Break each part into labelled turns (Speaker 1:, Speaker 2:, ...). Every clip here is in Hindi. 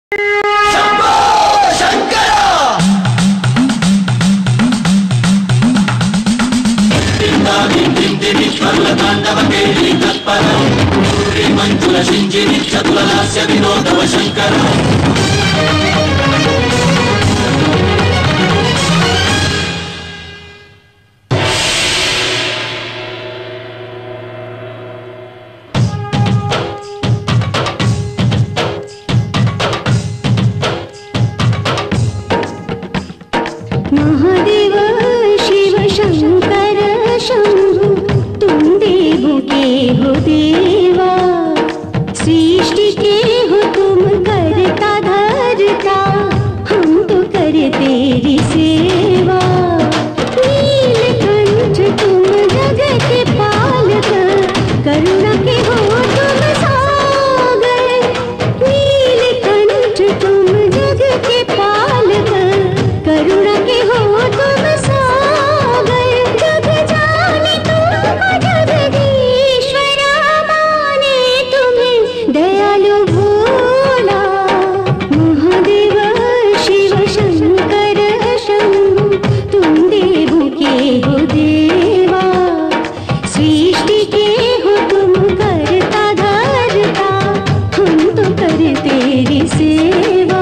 Speaker 1: चतुरलास्य विनोदव शंकर
Speaker 2: महादेव शिव शंकर शंभु तुम देवों के हो देवा, सृष्टि के हो तुम करता धरता, हम तो करे तेरी सेवा। नीलकंठ तुम जगत के पालक, करुणा के हो तुम सागर। नीलकंठ तुम जगत के पालक, करुणा के हो तुम सागर। जग जाने तुम जगदीश्वरा, माने तुम्हें दयालु भोला। महादेव शिव शंकर शंभु तुम देवों के हो देवा, सृष्टि के हो तुम करता धरता, हम तो करे तेरी सेवा।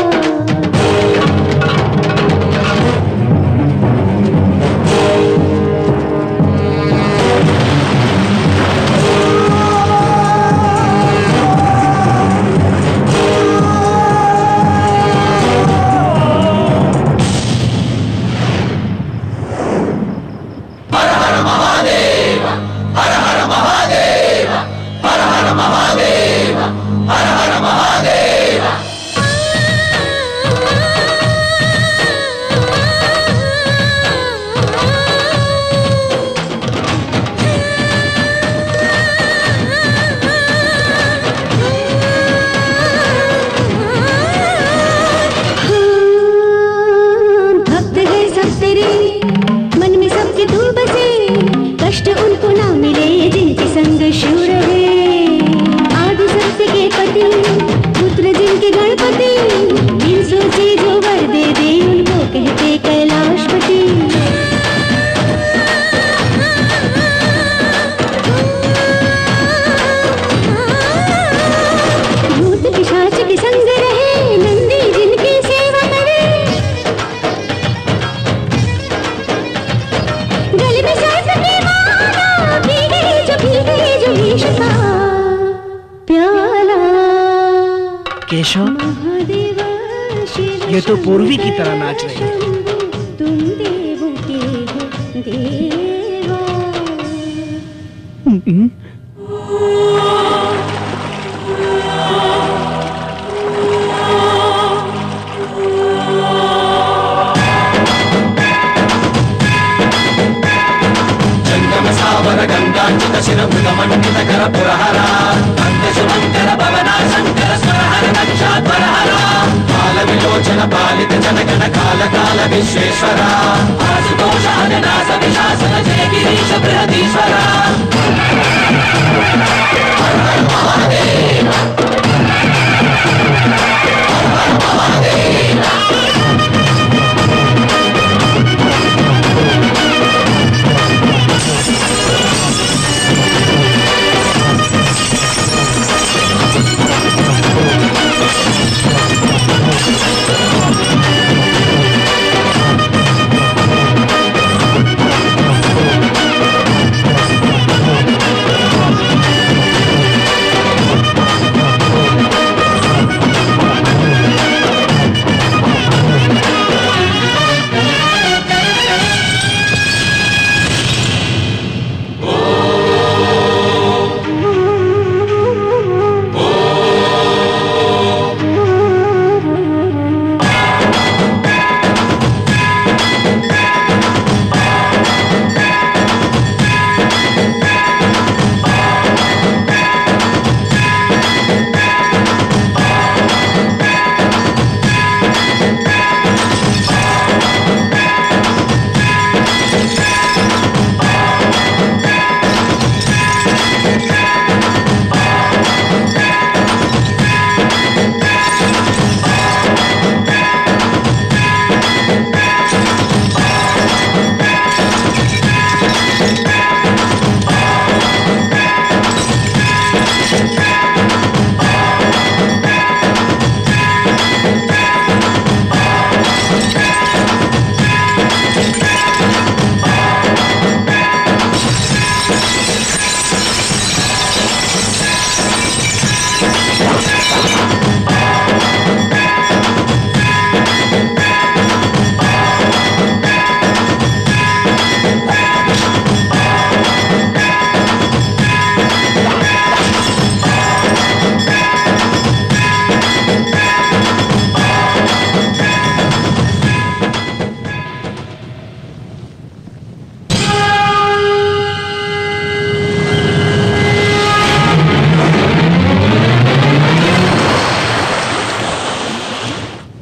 Speaker 3: ये तो पूर्वी की तरह नाच रही है।
Speaker 2: तुम देवों के हो देवा।
Speaker 1: जंगम सावर गंगांचित शिरमृग मंडित कर पुरहरा, अंतशुभंकर भवना शंकर स्वरहर नक्षात्वरहरा। विलोचन पालित जनगण काल काल विश्वेश्वरा, आशुतोष अननास विशासन जय गिरीश बृहदीश्वरा। हर हर महादेव, हर हर महादेव।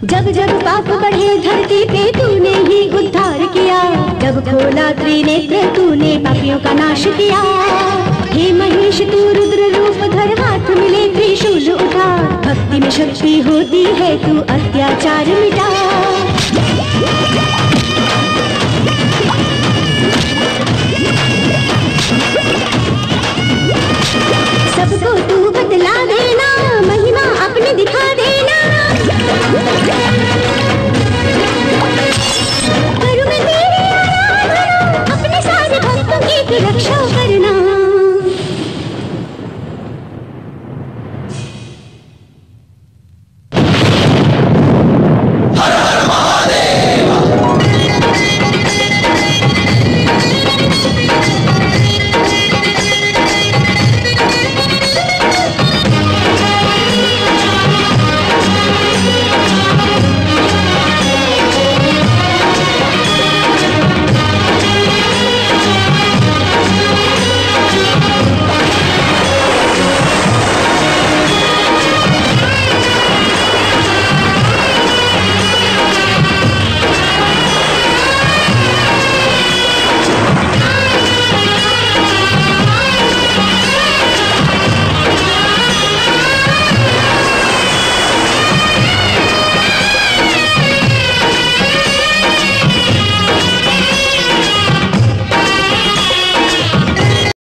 Speaker 2: जब जब पाप बढ़े धरती पे तूने ही उद्धार किया, जब खोला त्रिनेत्र तूने पापियों का नाश किया। हे महेश तू रुद्र रूप धर, हाथ मिले त्रिशूल उठा, भक्ति में शक्ति होती है तू अत्याचार मिटा। सबको तू बतला देना, महिमा अपनी दिखा दे।